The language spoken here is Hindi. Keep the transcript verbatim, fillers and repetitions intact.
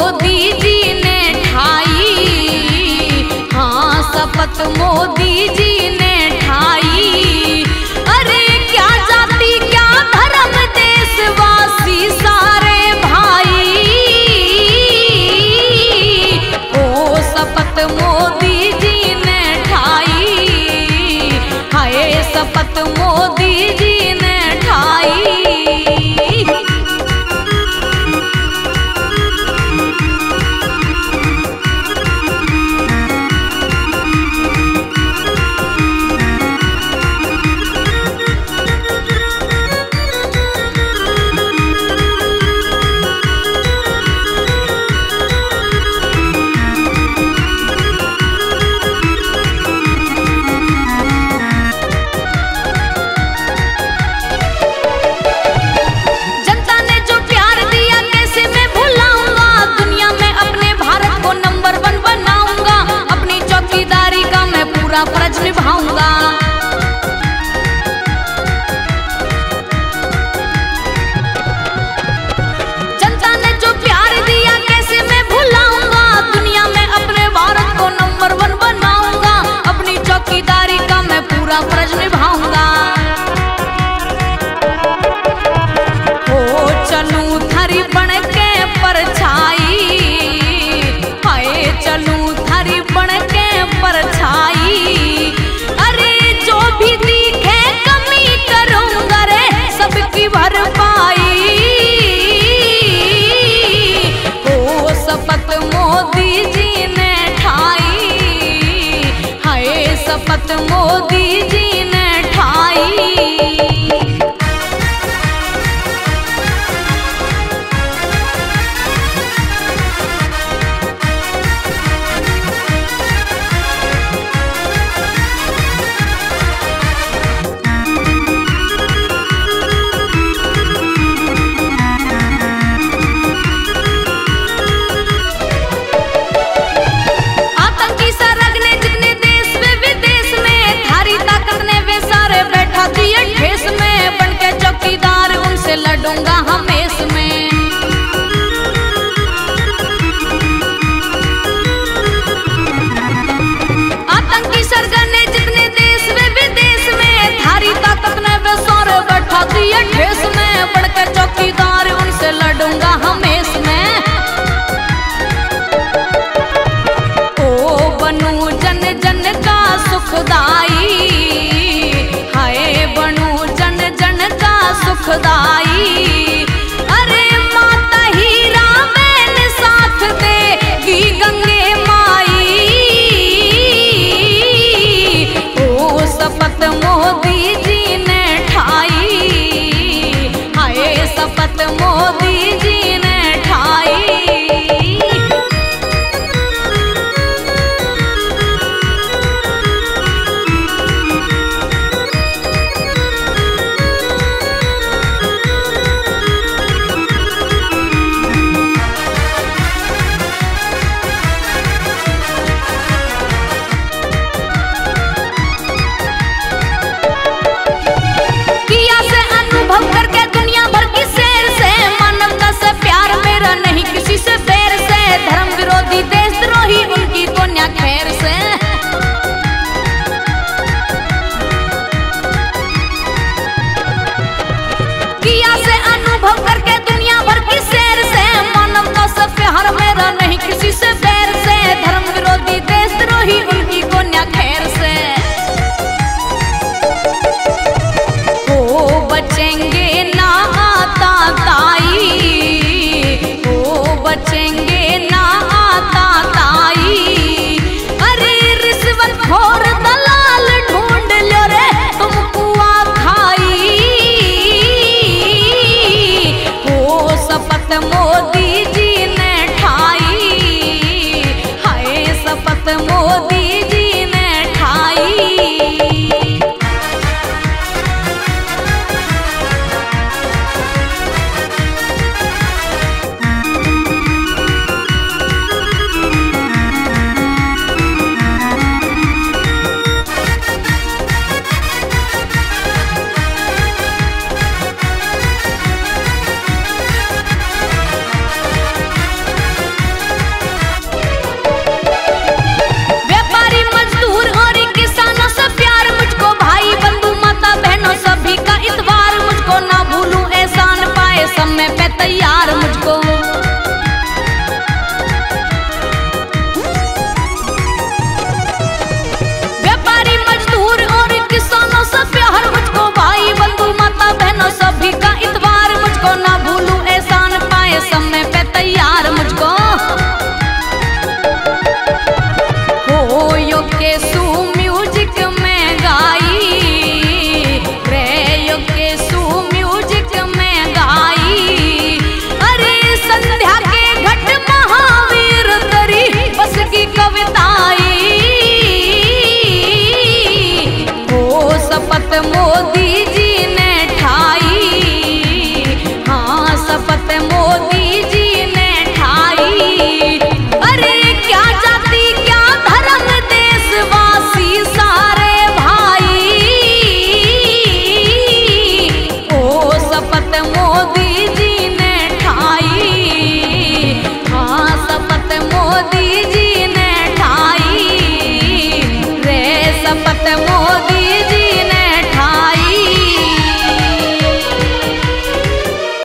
मोदी जी ने ठाई, हाँ शपथ मोदी जी ने ठाई। अरे क्या जाति क्या धर्म देशवासी सारे भाई, ओ शपथ मोदी जी ने ठाई, हाय शपथ मोदी जी ने ठाई। फर्ज निभाऊंगा, जनता ने जो प्यार दिया कैसे मैं भुलाऊंगा, दुनिया में अपने भारत को नंबर वन बनाऊंगा, अपनी चौकीदारी का मैं पूरा फर्ज निभाऊंगा। हो चलूं थरी बन के परछाई, हाय चलूं थरी बन के परछाई। अरे जो भी दिखे कमी करूंगा रे सबकी भरपाई, ओ शपथ मोदी जी ने ठाई, हाय शपथ मोदी जी ने ठाई। लड़ूंगा हमेश में, आतंकी सरगने जितने देश व विदेश में, थारी ताकत ने वे सारे बैठा दिए ठेस में, बढ़कर चौकीदार उनसे लड़ूंगा हमेश में। ओ बनूं जन जन का सुखदाई, हाय बनूं जन जन का सुखदाई।